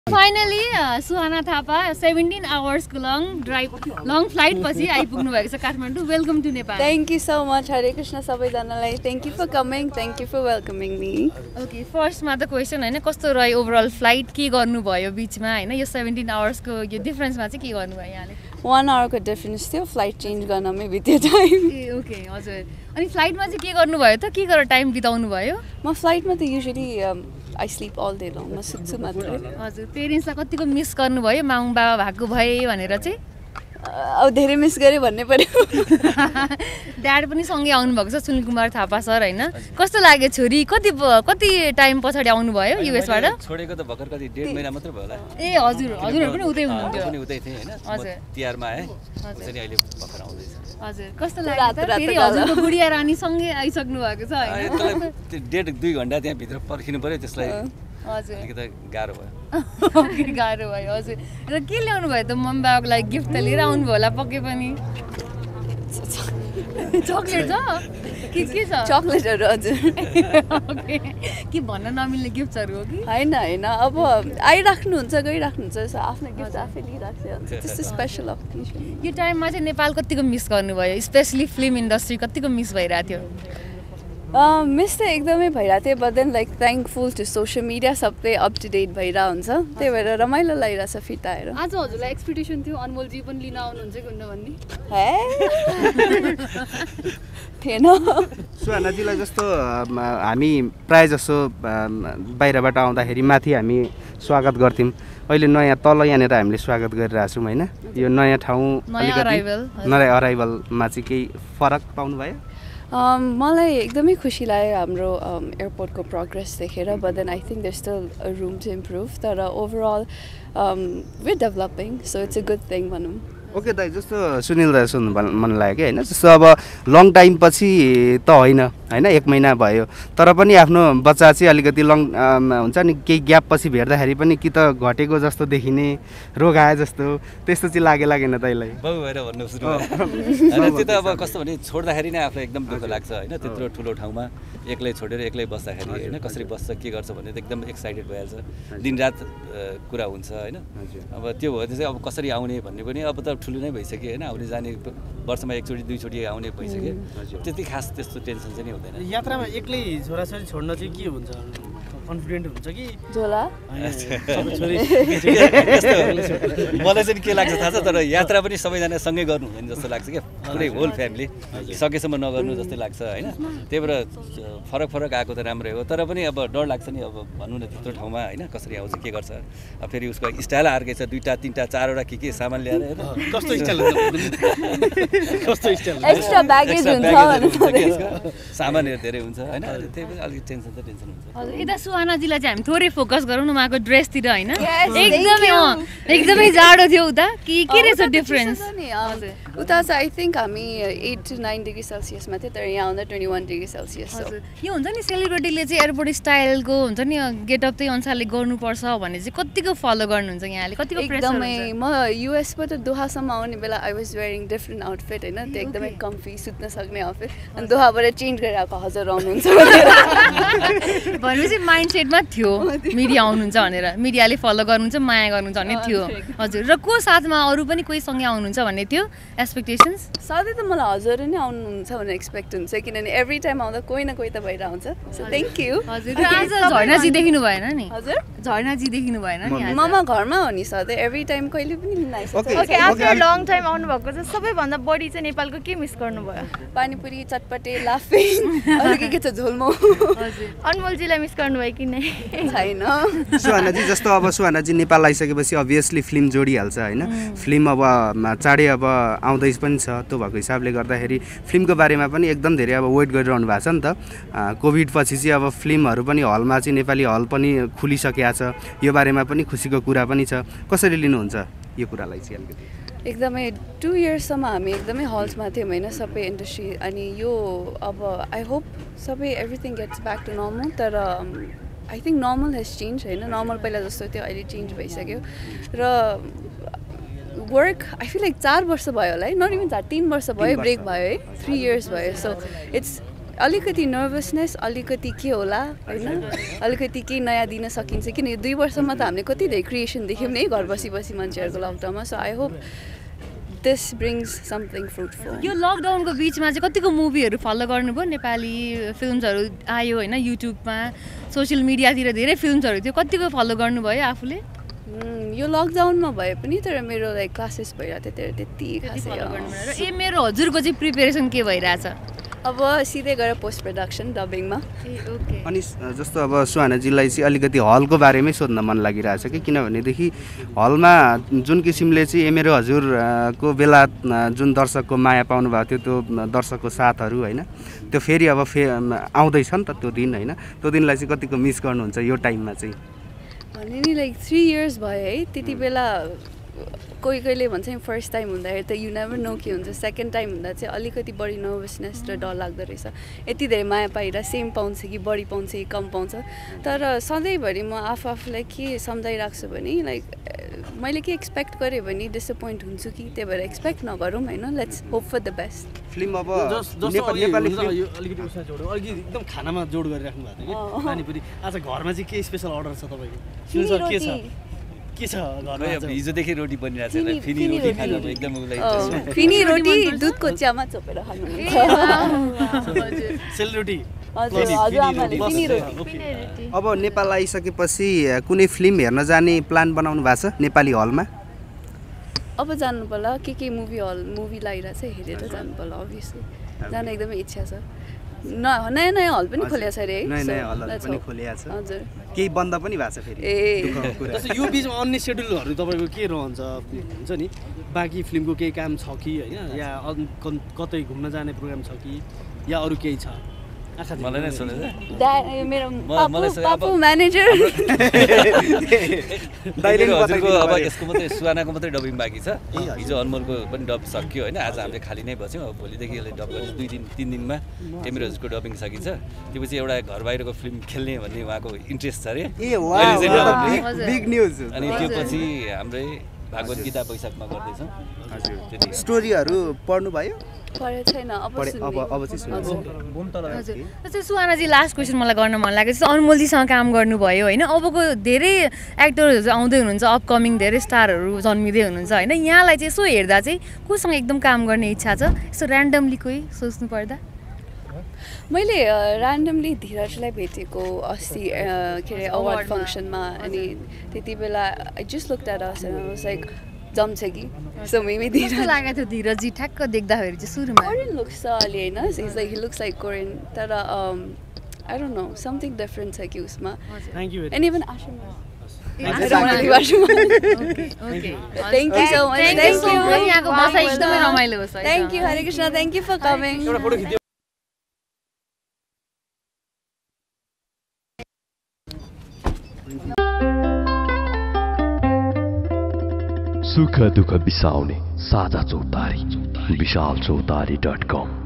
Finally, Suhana Thapa, 17 hours long flight पछि आइपुग्नु भएको छ Kathmandu. Welcome to Nepal. Thank you so much, Hare Krishna सबैजनालाई. Thank you for coming. Thank you for welcoming me. Okay, first मा त question हैन कस्तो रह्यो ओभरअल फ्लाइट के गर्नु भयो बीचमा हैन यो 17 आवर्स को यो डिफरेन्स मा चाहिँ के गर्नु भयो यहाँले? 1 hour को डिफरेन्स थियो फ्लाइट चेन्ज गर्नमै बित्यो टाइम. ओके हजुर. अनि फ्लाइट मा चाहिँ के गर्नु भयो त? के गरेर टाइम बिताउनु भयो? म फ्लाइट मा त usually I sleep all day long. म सुत्छु मात्रै. हजुर. पेरेन्ट्सलाई कतिको मिस गर्नु भयो माउ बाबा भएको भए भनेर चाहिँ? अब धेरै मिस गरे भन्ने पर्यो. ड्याड पनि सँगै आउनु भएको छ सुनिल कुमार थापा सर हैन. कस्तो लाग्यो छोरी कति टाइम पछाडी आउनु भयो युएस बाट? छोडेको त भर्खर कति 1.5 महिना मात्र भयो होला. ए हजुर हजुरहरु पनि उतै हुनुहुन्थ्यो. पनि उतै थिए हैन. हजुर. तिहारमा आए. त्यसरी अहिले भर्खर आउँदै छ. हजुर. कस्तो लाग्यो त? फेरि हजुरको गुडिया रानी सँगै आइसक्नु भएको छ हैन. त्यो डेढ 2 घण्टा त्यहाँ भित्र पर्खिनु पर्यो त्यसलाई. हजुर. अलिकति गाह्रो भयो. ओके गाह्रो भयो हजुर. र के ल्याउनु भयो त मम्मी बाबाको लागि गिफ्ट त लिएर आउनु भयो होला पक्कै पनि. चकलेट छ? के छ? चकलेटहरु हजुर. ओके. के भन्न नमिल्ने गिफ्ट्सहरु हो कि? हैन हैन अब आइराख्नुहुन्छ गइराख्नुहुन्छ सो आफ्नो गिफ्ट आफै लिइराख्छ. त्यस्तो स्पेशल अकेजन. यो टाइममा चाहिँ नेपाल कतिको मिस गर्नुभयो स्पेशली फिल्म इन्डस्ट्री कतिको मिस भइरहेको थियो? मिस त एकदमै भइरहेको थियो but then like thankful to social media सबै अप टु डेट भइरहेको हुन्छ त्यही भएर रमाइलो लागिरहेछ फिर्ता आएर. आज हजुरलाई एक्सपेक्टेसन थियो अनमोलजी पनि लिन आउनुहुन्छ कि हुन्न भन्ने? थिएन. सुहानाजीलाई जस्तो हामी प्राय जसो बाहिरबाट आउँदाखेरि माथि हामी स्वागत गर्थ्यौँ. अहिले नयाँ तल यहाँनिर हामीले स्वागत गरिरहेको छौँ होइन. यो नयाँ ठाउँ नयाँ अराइभलमा चाहिँ केही फरक पाउनु भयो? मलाई एकदमै खुसी लाग्यो हाम्रो एयरपोर्टको प्रोग्रेस देखेर but then I think there still room to improve तर overall we developing so it's a good thing भनौँ. ओके दाइ जस्तो सुनिल दाइ सुन्नु मन लाग्यो कि होइन जस्तो अब लङ टाइम पछि त होइन होइन 1 महिना भयो तर पनि आफ्नो बच्चा चाहिँ अलिकति लङ हुन्छ नि केही ग्याप पछि भेट्दाखेरि पनि कि त घटेको जस्तो देखिने रोग आए जस्तो त्यस्तो चाहिँ लागेन दाइलाई? बाबु भएर भन्नु सुरु होइन त्यो त अब कस्तो भने छोड्दाखेरि नै आफूलाई एकदम दुःख लाग्छ होइन. त्यत्रो ठुलो ठाउँमा एक्लै छोडेर एक्लै बस्दाखेरि होइन कसरी बस्छ के गर्छ भन्ने त एकदम एक्साइटेड भइहाल्छ. दिनरात कुरा हुन्छ होइन. अब त्यो भयो चाहिँ अब कसरी आउने भन्ने पनि अब त ठुलो नै भइसक्यो होइन. आउने जाने वर्षमा 1 चोटि 2 चोटि आउने भइसक्यो. त्यति खास त्यस्तो टेन्सन चाहिँ नि हुँदैन. यात्रामा एक्लै छोराछोरी छोड्न चाहिँ के हुन्छ? कन्फिडेन्ट हुन्छ कि झोला? मलाई चाहिँ के लाग्छ थाहा छ तर यात्रा पनि सबैजना सँगै गर्नु हुँदैन जस्तो लाग्छ क्या. पुरै होल फ्यामिली सकेसम्म नगर्नु जस्तै लाग्छ होइन. त्यही भएर फरक आएको त राम्रै हो तर पनि अब डर लाग्छ नि अब भनौँ न त्यत्रो ठाउँमा होइन कसरी आउँछ के गर्छ. फेरि उसको स्टाइल अर्कै छ 2टा 3टा 4वटा के सामान ल्याएर होइन. कस्तो स्टाइल कस्तो स्टाइल एक्स्ट्रा ब्यागेज हुन्छ सामानहरु धेरै हुन्छ होइन. त्यही भएर अलिकति टेन्सन हुन्छ. हजुर यता सुहानाजीलाई चाहिँ हामी थोरै फोकस गरौँ न उहाँको ड्रेसतिर होइन. एकदमै जाडो थियो उता के रहेछ डिफरेन्स? उता चाहिँ आई थिङ्क हामी 8 to 9 डिग्री सेल्सियसमा थियो तर यहाँ आउँदा 21 डिग्री सेल्सियस. यो हुन्छ नि सेलिब्रिटीले चाहिँ एयरपोर्ट स्टाइलको हुन्छ नि गेटअप त्यही अनुसारले गर्नुपर्छ भने चाहिँ कतिको फलो गर्नुहुन्छ यहाँले कतिको प्रेसर हुन्छ? एकदमै म युएसबाट दोहासम्म आउने बेला I was wearing different outfit होइन त्यो एकदमै कम्फी सुत्न सक्ने आउटफिट अनि दोहाबाट चेन्ज गरेर आएको हजुर आउनुहुन्छ भनेपछि माइन्डसेटमा थियो मिडिया आउनुहुन्छ भनेर मिडियाले फलो गर्नुहुन्छ माया गर्नुहुन्छ भन्ने थियो. हजुर र को साथमा अरू पनि कोही सँगै आउनुहुन्छ भन्ने थियो एक्सपेक्टेसन्स? सधैँ त मलाई हजुर नै आउनुहुन्छ भनेर एक्सपेक्ट हुन्छ किनभने एभ्री टाइम आउँदा कोही न कोही त भइरहेको हुन्छ. So thank you. हजुर र आज झर्नाजी देख्नु भएन नि? हजुर झर्नाजी देख्नु भएन नि? ममा घरमा हो नि सधैँ एभ्री टाइम कहिले पनि आइसक्छ. ओके आफ्टर लङ टाइम आउनुभएको चाहिँ सबैभन्दा बढी चाहिँ नेपालको के मिस गर्नुभयो? पानीपुरी चटपटे लाफिङ अरू के छ झोलमो. अनमोलजीलाई मिस गर्नुभयो कि नै? छैन. सुहानाजी जस्तो अब सुहानाजी नेपाल आइसकेपछि अभियसली फिल्म जोडिहाल्छ होइन. फिल्म अब चाँडै अब आउँदै पनि छ त्यो भएको हिसाबले गर्दाखेरि फिल्मको बारेमा पनि एकदम धेरै अब वेट गरिरहनु भएको छ नि त. कोभिड पछि चाहिँ अब फिल्महरू पनि हलमा चाहिँ नेपाली हल पनि खुलिसकेको छ यो बारेमा पनि खुसीको कुरा पनि छ. कसरी लिनुहुन्छ यो कुरालाई चाहिँ अलिकति? एकदमै 2 इयर्ससम्म हामी एकदमै हल्समा थियौँ होइन सबै इन्डस्ट्री अनि यो अब आई होप सबै everything gets back to normal तर I think normal has change होइन. नर्मल पहिला जस्तो थियो अहिले चेन्ज भइसक्यो र वर्क आई फिल लाइक 4 वर्ष भयो होला है नट इभन 3 वर्ष भयो ब्रेक भयो है 3 इयर्स भयो. सो इट्स अलिकति नर्भसनेस अलिकति के होला होइन अलिकति केही नयाँ दिन सकिन्छ किनकि 2 वर्षमा त हामीले कति धेरै क्रिएसन देख्यौँ नि घर बसी बसी मान्छेहरूको लकडाउनमा so I hope this brings something fruitful यो लकडाउनको बिचमा चाहिँ कतिको मुभीहरू फलो गर्नुभयो नेपाली फिल्महरू आयो होइन युट्युबमा सोसियल मिडियातिर धेरै फिल्महरू थियो कतिको फलो गर्नुभयो आफूले यो लकडाउनमा भए पनि तर मेरो लाइक क्लासेस भइरहेको थियो त्यति खासै मेरो हजुरको चाहिँ प्रिपेरेसन के भइरहेछ अब सिधै गएर पोस्ट प्रडक्सन डबिङमा अनि जस्तो अब सुहानाजीलाई चाहिँ अलिकति हलको बारेमै सोध्न मन लागिरहेछ कि किनभनेदेखि हलमा जुन किसिमले चाहिँ मेरो हजुरको बेला जुन दर्शकको माया पाउनु भएको थियो त्यो दर्शकको साथहरू होइन त्यो फेरि अब आउँदैछ नि त त्यो दिन होइन त्यो दिनलाई चाहिँ कतिको मिस गर्नुहुन्छ यो टाइममा चाहिँ भने नि लाइक 3 इयर्स भयो है त्यति बेला कोही कोहीले भन्छ नि फर्स्ट टाइम हुँदाखेरि त यु नेभर नो के हुन्छ सेकेन्ड टाइम हुँदा चाहिँ अलिकति बढी नर्भसनेस र डर लाग्दो रहेछ यति धेरै माया पाइरहेको सेम पाउँछ कि बढी पाउँछ कि कम पाउँछ तर सधैँभरि म आफूलाई के सम्झाइरहेको छु भने लाइक मैले के एक्सपेक्ट गरेँ भने डिसपोइन्ट हुन्छु कि त्यही भएर एक्सपेक्ट नगरौँ होइन let's hope for the best film अब नेपाली अलिकति उसमा जोड अलिकति एकदम खानामा जोड गरिराख्नु भएको थियो कि पानीपुरी आज घरमा चाहिँ के स्पेसल अर्डर छ तपाईँको के छ के छ घरमा हिजोदेखि रोटी बनिरहेको छ फिनी रोटी खानु एकदम उसलाई फिनी रोटी दुधको चियामा चोपेर खानु सेलरोटी अब नेपाल आइसकेपछि कुनै फिल्म हेर्न जाने प्लान बनाउनु भएको छ नेपाली हलमा अब जानु पर्ला के मुभी लागिरहेको छ हेरेर जानु पर्ला अभियसली जान एकदमै इच्छा छ नयाँ नयाँ हल पनि खोलेको छ अरे नयाँ नयाँ हलहरू पनि खोलेको छ हजुर केही बन्द पनि भएको छ फेरि जस्तो यो बिचमा अन्य सेड्युलहरू तपाईँको के रहन्छ हुन्छ नि बाँकी फिल्मको केही काम छ कि होइन या कतै घुम्न जाने प्रोग्राम छ कि या अरू केही छ मलाई नै सुने मेरो पापु म्यानेजर हजुरको अब यसको मात्रै सुहानाको मात्रै डबिङ बाँकी छ हिजो अनमोलको पनि डब सक्यो होइन आज हामीले खाली नै बस्यौँ अब भोलिदेखि यसले डब गरेर 2-3 दिनमा मेरो हजुरको डबिङ सकिन्छ त्यसपछि एउटा घर बाहिरको फिल्म खेल्ने भन्ने उहाँको इन्ट्रेस्ट छ अरे बिग न्युज अनि त्यो पछि हाम्रै भागवत गीता वैशाखमा गर्दैछौँ हजुर स्टोरीहरू पढ्नु भयो छैन अब हजुर सुहानाजी लास्ट क्वेसन मलाई गर्न मन लाग्यो जस्तो अनमोलजीसँग काम गर्नुभयो होइन अबको धेरै एक्टरहरू आउँदै हुनुहुन्छ अपकमिङ धेरै स्टारहरू जन्मिँदै हुनुहुन्छ होइन यहाँलाई चाहिँ यसो हेर्दा चाहिँ कोसँग एकदम काम गर्ने इच्छा छ यसो ऱ्यान्डमली कोही सोच्नु पर्दा मैले ऱ्यान्डमली धीरजलाई भेटेको अस्ति के अरे अवार्ड फङ्सनमा अनि त्यति बेला I just looked at us and I was like जम्छ कि सो मेबी धीरज लागेको थियो धीरजजी ठ्याक्क देख्दाखेरि चाहिँ सुरुमा कोरियन लुक्स छ अलि होइन is like he looks like Korean तर I don't know something different छ कि उसमा and even Asha Thank you so much. Thank you. यहाँको बसाइ एकदमै रमाइलो होस् है. Thank you Hare Krishna. Thank you for coming. सुख दुःख बिसाउने साझा चौतारी विशालचौतारी.com